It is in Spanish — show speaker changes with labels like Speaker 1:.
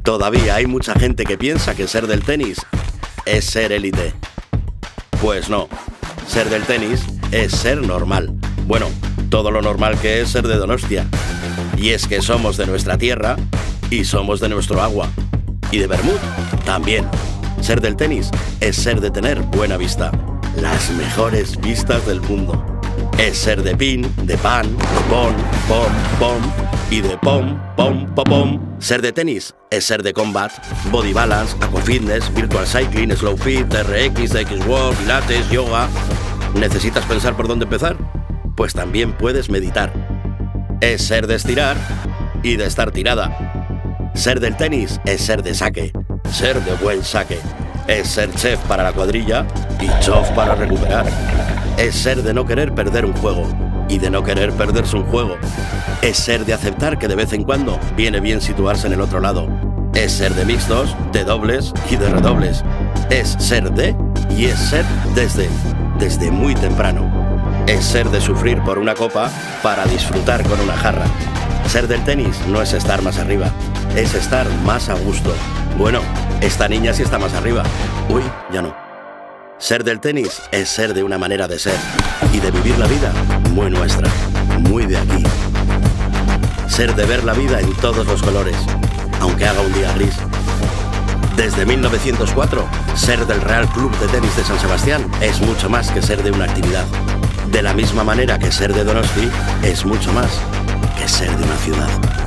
Speaker 1: Todavía hay mucha gente que piensa que ser del tenis es ser élite. Pues no, ser del tenis es ser normal. Bueno, todo lo normal que es ser de Donostia. Y es que somos de nuestra tierra y somos de nuestro agua. Y de Bermud también. Ser del tenis es ser de tener buena vista. Las mejores vistas del mundo. Es ser de pin, de pan, de pon, pom, pom y de pom, pom, pom, pom. Ser de tenis es ser de combat, body balance, aquafitness, virtual cycling, slow fit, RX, DXWork, pilates, yoga. ¿Necesitas pensar por dónde empezar? Pues también puedes meditar. Es ser de estirar y de estar tirada. Ser del tenis es ser de saque, ser de buen saque. Es ser chef para la cuadrilla y chof para recuperar. Es ser de no querer perder un juego y de no querer perderse un juego. Es ser de aceptar que de vez en cuando viene bien situarse en el otro lado. Es ser de mixtos, de dobles y de redobles. Es ser de y es ser desde muy temprano. Es ser de sufrir por una copa para disfrutar con una jarra. Ser del tenis no es estar más arriba, es estar más a gusto. Bueno, esta niña sí está más arriba. Uy, ya no. Ser del tenis es ser de una manera de ser y de vivir la vida muy nuestra, muy de aquí. Ser de ver la vida en todos los colores, aunque haga un día gris. Desde 1904, ser del Real Club de Tenis de San Sebastián es mucho más que ser de una actividad. De la misma manera que ser de Donosti es mucho más que ser de una ciudad.